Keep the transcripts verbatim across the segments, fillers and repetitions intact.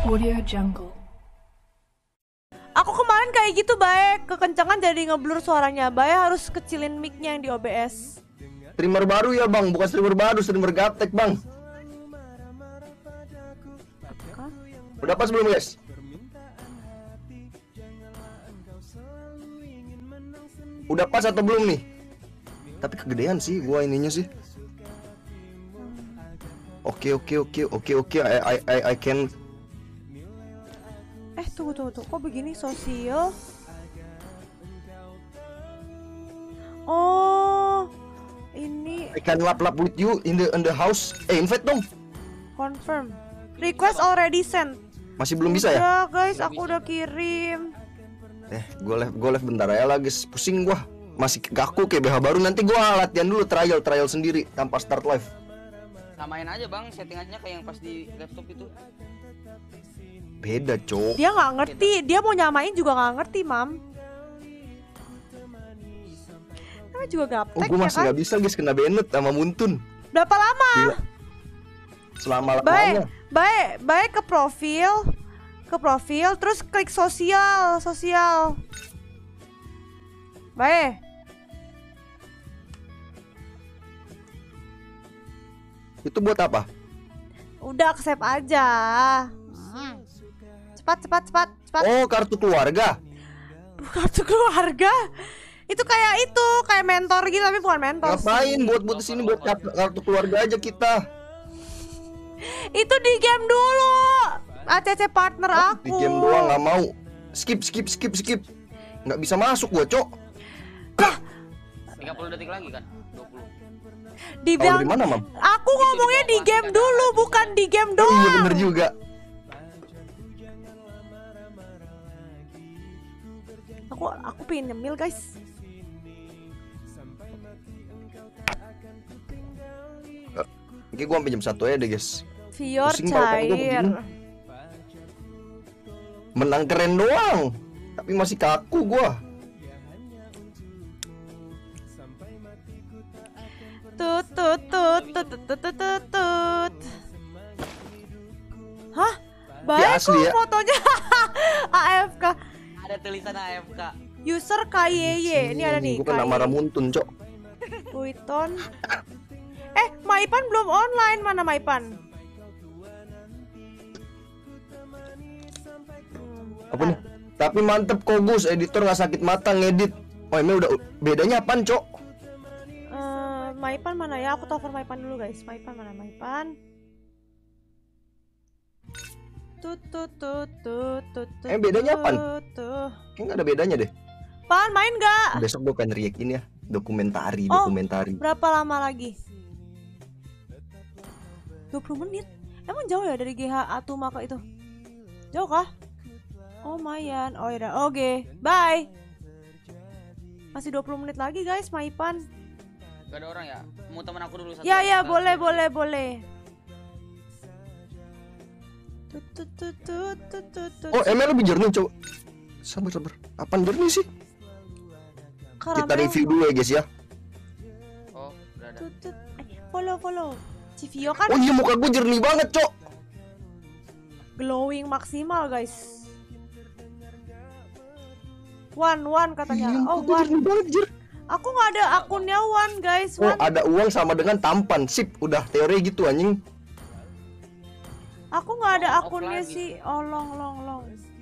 Audio Jungle. Aku kemarin kayak gitu, Bae. Kekencangan jadi ngeblur suaranya. Bae harus kecilin mic-nya yang di O B S. Streamer baru ya bang, bukan streamer baru, streamer gaptek bang. Hah? Udah pas belum guys? Udah pas atau belum nih? Tapi kegedean sih gua ininya sih. Oke oke oke oke oke I I I I can. Eh tunggu tunggu tunggu, kok begini sosial? Oh, ini I can lap lap with you in the in the house. Eh invite dong. confirm. Request already sent. Masih belum bisa ya? Udah guys, aku udah kirim. Eh gua live gua live bentar ya lah guys. Pusing gua. Masih kaku kayak B H baru. Nanti gua latihan dulu trial trial sendiri tanpa start live. Samain aja bang settingannya kayak yang pas di laptop itu. Beda cok. Dia nggak ngerti, dia mau nyamain juga nggak ngerti, Mam. Namanya juga Oh gaptek gua ya masih kan? nggak bisa guys, kena banned sama Muntun. Berapa lama? Gila. Selama Baik, lamanya. baik, baik ke profil, ke profil, terus klik sosial, sosial. Baik. Itu buat apa? Udah save aja. Hmm. Cepat, cepat, cepat, cepat. Oh kartu keluarga. Kartu keluarga. Itu kayak itu, kayak mentor gitu tapi bukan mentor. Ngapain buat buat sini buat kartu, kartu keluarga aja kita. Itu di game dulu. A C C partner Oh, aku. di game doang nggak mau. Skip skip skip skip. Nggak bisa masuk gua cok. tiga puluh detik lagi kan? dua puluh. Tahu Dibilang dari mana mam? aku ngomongnya di game dulu, bukan di game Oh, doang. iya bener juga. Aku aku pengen nyemil guys. Oke gua sampai jam satu aja deh guys. Vior Pusing kalau kamu gua cair. begini. Menang keren doang. Tapi masih kaku gua. Tut tut tut tut tut tut tut tut tut. Hah? Baik Ya, asli kok ya. fotonya. A F K. Ada tulisan A F K. User K Y Y. Ini ada nih. Gua kena marah Muntun cok. Kuiton. Eh, Maipan belum online. Mana Maipan? Apa nih? Tapi mantep kok Gus, editor nggak sakit mata ngedit. Oh ini udah bedanya apaan cok? Eh, Maipan mana ya? Aku telepon Maipan dulu guys. Maipan mana Maipan? Tut tut tut tut tut. tut, Eh, bedanya apaan? tut, tuh. Kayaknya nggak ada bedanya deh. Pan main nggak? Besok gua pengen react ini ya, dokumentari, Oh. dokumentari. Berapa lama lagi? dua puluh menit. Emang jauh ya dari G H Atuma ke itu? Jauh kah? Oh lumayan. Oh ya oke. Okay. Bye. Masih dua puluh menit lagi guys, Maipan. Gak ada orang ya? Mau temen aku dulu satu. Ya ya, Satu. boleh boleh boleh. Tut tut tut tut tut tut tut. Oh M L lebih jernih cok. Sabar sabar. Apaan jernih sih? Kita Karamel. review dulu ya guys ya. Oh, udah ada. Tut tut. Eh, follow follow. Civio kan Oh iya muka gue jernih banget cok. glowing maksimal guys. One one katanya. Iya, Oh muka gua one. jernih banget jer. Aku nggak ada akunnya one guys. Oh One. ada uang sama dengan tampan. Sip udah teori gitu anjing. Aku nggak ada Oh, off akunnya lagi. sih. Oh long long long.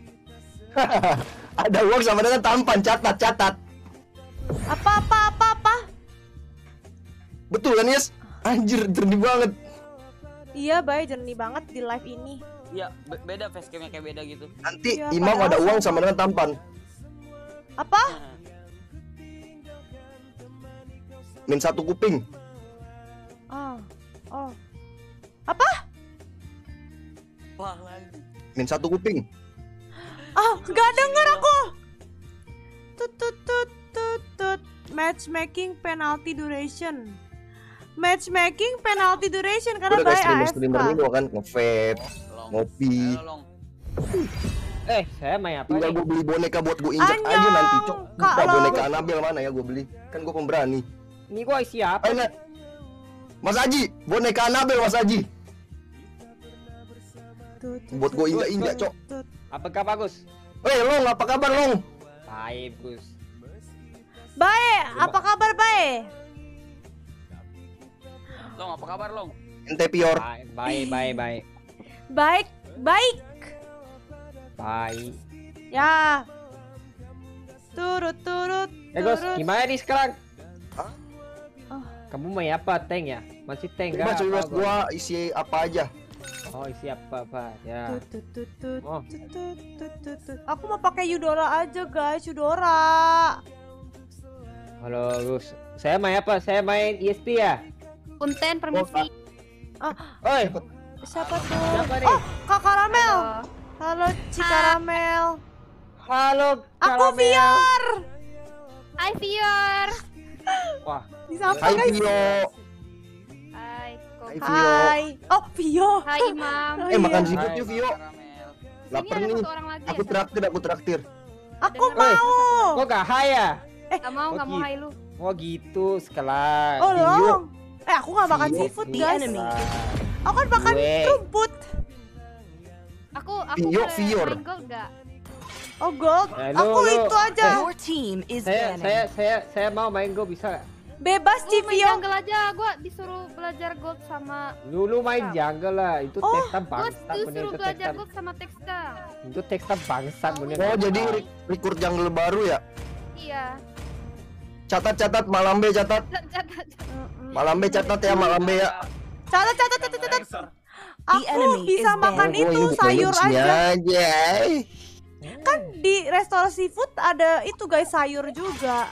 Ada uang sama dengan tampan. Catat catat. Apa apa apa apa? Betul kan Yes? Anjir jernih banget. Iya baik jernih banget di live ini. Iya, be- beda facecamnya kayak beda gitu. Nanti Ya, Imam padahal ada uang sama. sama dengan tampan. Apa? Min satu kuping. Oh oh. Apa? Wah lagi. Min satu kuping. Ah nggak denger aku. Tut tut tut tut tut. Matchmaking penalty duration. Matchmaking penalty duration karena Udah guys baik streamer A F K. streamer dulu kan nge-vape, Long. ngopi. Ayo, Long. Eh, saya main apa Tinggal nih? gue beli boneka buat gue injek aja Anyong, nanti cok. Kak Lupa Long. boneka Anabel mana ya gue beli. Kan gue pemberani. Ini gua siapa? Ayo Net. Mas Haji, boneka Anabel Mas Haji. Buat gue injak-injak, Cok. Apa kabar Gus? Eh, Long, apa kabar, Long? Baik Gus. Baik, apa kabar baik? Long, apa kabar Long? Ente pior. Baik baik baik baik. Baik, baik. Baik. Ya. Turut turut. Eh Gus, turut. gimana nih sekarang? Hah? Oh. Kamu main apa? Tank ya? Masih tank Bebas, nggak? bebas, Apa, gua isi apa aja. Gus? Oh isi apa apa ya? Tut, tut, tut, Oh. tut, tut, tut, tut, tut. Aku mau pakai Eudora aja guys, Eudora. Halo Gus, saya main apa? Saya main E S P ya? Punten permisi. Oi, Siapa tuh? siapa nih? Oh, Kak Karamel. Halo. Halo, Ci Karamel. Halo, Aku Karamel. Vior. Hai Fior. Wah, Disapa Hai, guys. Vio. Hai Kok. Hai, Vio. Hai. Oh, Vio. Hai Imam. Oh, Eh, makan iya. seafood yuk, Vio. Karamel. Sini Lapar ada nih. satu orang lagi. Aku ya, traktir, aku traktir. Aku Ada mau. kok gak hai ya? Gak mau, Oh, gak mau gitu. hai lu. Oh gitu, sekelas. Oh, Vio. Long. Eh, aku gak makan Vio. seafood, The guys. enemy. Aku kan makan Gue. rumput. Aku aku Vio, boleh Fior. main gold gak? Oh, gold. Eh, lu, Aku lu. itu aja. Eh, Your team is Saya banning. saya saya saya mau main go bisa gak? Bebas, Lu Ci main Vio. jungle aja, gua disuruh belajar gold sama Lu lu main jungle lah, itu Oh, tekstan Gua bangsat bener disuruh itu belajar tekstan. gold sama Texta. Itu tekstan bangsat bener. Oh, jadi re- record jungle baru ya? Iya. Catat-catat, Malambe catat. Catat. Malambe catat ya, Malambe ya. Catat, catat, catat, catat. Aku enemy bisa is makan dead. itu Oh, ini sayur bukan aja. aja. Kan di restoran seafood ada itu guys, sayur juga.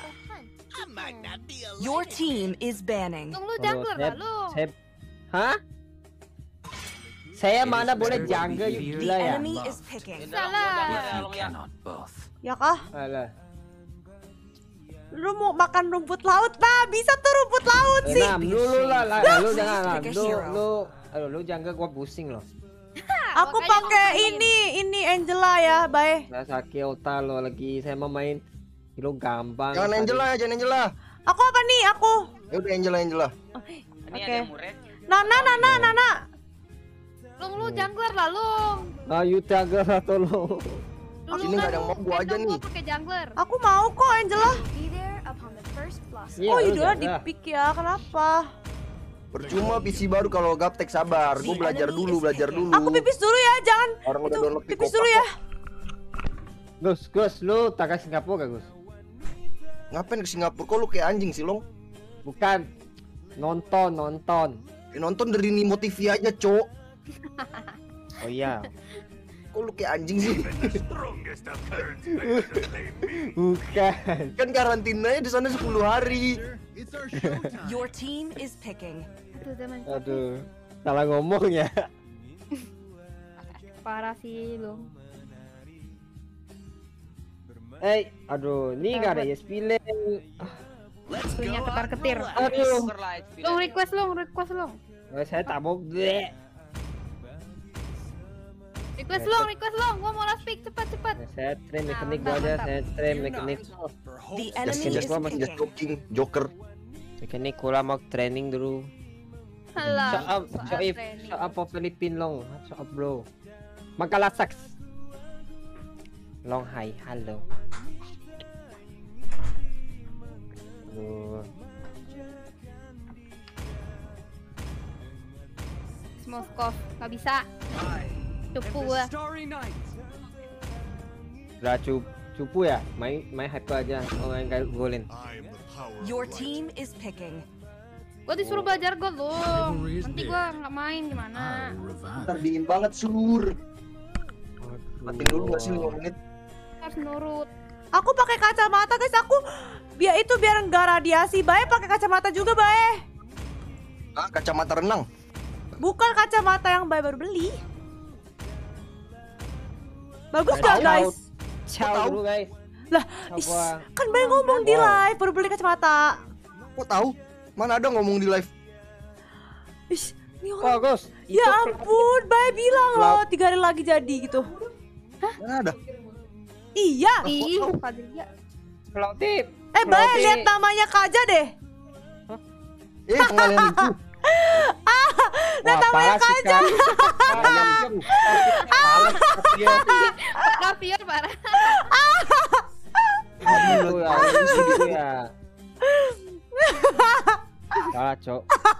Your team is banning. Tunggu lu Waduh, jungler saya- lah lu. Saya Hah? Saya mana boleh jungle yuk The gila ya? enemy is picking. Salah. Long ya. Ya kah? Alah. Lu mau makan rumput laut? Nah, bisa tuh rumput laut sih. Enam, lu lu lah, lah, lu jangan lah, Pick a lu hero. lu, aduh lu jungle gua pusing loh. Aku Makanya pakai aku main. ini, ini Angela ya, bye. Saya sakit otak lo lagi, saya mau main lu gampang. Jangan Angela ya, jangan Angela. Aku apa nih? Aku. Ya udah Angela, Angela. Ini Oke. ada yang murid. Nana, Nana, Nana. Lung lu jungler lah Lung. Ayo jungle atau lu. Dulu Sini nggak ada yang mau gua aja nih. Gua pakai jungler. Aku mau kok Angela. Be there upon the first blossom. Iya, Oh, lu Eudora jangan. di pick ya. Kenapa? Percuma P C baru kalau gaptek sabar. Gue belajar dulu, belajar dulu. Aku pipis dulu ya, jangan. Orang udah Itu, download pipis Picopa dulu kok. ya. Gus, Gus, lu tak ke Singapura gak Gus? Ngapain ke Singapura? Kok lu kayak anjing sih, Long? Bukan, nonton, nonton. Ya, nonton dari Nimo T V aja, Cok. Oh iya. Kok lu kayak anjing sih? Bukan. Kan karantinanya di sana sepuluh hari. Your team is picking. Tuh, dia main Aduh, salah ngomong ya. parah sih Lung. Eh, aduh, ini gak ada yes pilih. Punya ketar-ketir. Aduh, Super light. Lung request Lung, request Lung. eh, saya tak mau. Bleh. Request Lung, request Lung. Gua mau last pick cepat cepat. Saya stream mekanik Nah, gua aja, mantap, saya stream mekanik. The Just enemy just is gua masih just picking. joking, Joker. Mekanik kula mau training dulu. Halah. Shut up, soal shut up, training. shut up for Philippine long. Shut up bro. Makalah saks. Long hi, halo. Aduh. Smoskov, nggak bisa. Cupu gua. Udah cup, cupu ya? Main main hyper aja. Oh, main kayak golin. Your team is picking. Gua disuruh belajar gold Lung. Nanti gua nggak main gimana? Ntar dingin banget, Sur. Matiin dulu nggak sih lima menit? Harus nurut. Aku pakai kacamata guys. Aku biar itu biar enggak radiasi. Bae pakai kacamata juga, Bae. Ah, kacamata renang. Bukan kacamata yang Bae baru beli. Bagus Tahu. gak guys? Ciao dulu guys. Lah, Coba. is, kan Bae ngomong di Wow. live baru beli kacamata. Kok tahu? Mana ada ngomong di live? Ish, ini orang. Bagus. Ya ampun, Bae bilang loh tiga hari lagi jadi gitu. Mana ada? Iya. Ih, Fadlia. Claudit. Eh, Bae lihat namanya Kaja deh. Eh, pengalian itu. Lihat namanya Kaja. cok.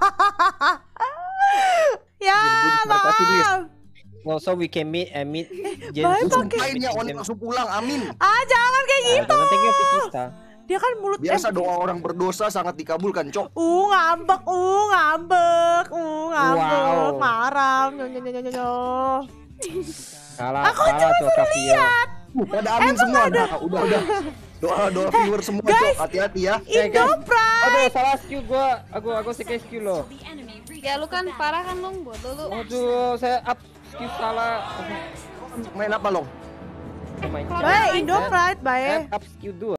Ya, maaf. No, so we can meet and meet Jen. Baik, Langsung pakai- main ya, Oni langsung pulang, amin. Ah, jangan kayak gitu. Thank you Fikista. Dia kan mulut Biasa eh, doa orang berdosa sangat dikabulkan, Cok. Uh, ngambek, uh, ngambek, uh, ngambek, Wow. marah, nyo nyo nyo nyo nyo. Salah, Aku salah cuma cok suruh Kavio. lihat. Uh, pada amin semua. Nah, udah udah. Doa doa viewer semua, guys. Cok. Hati-hati ya. Eh, guys. Indopra. Aduh, salah skill gua. Aku aku second skill lo. Ya lu kan parah kan Long, bodoh lu. Aduh, saya up skill salah. Main apa, Long? Oh my God. Baik, Indo Pride, Saya baik. up skill dua.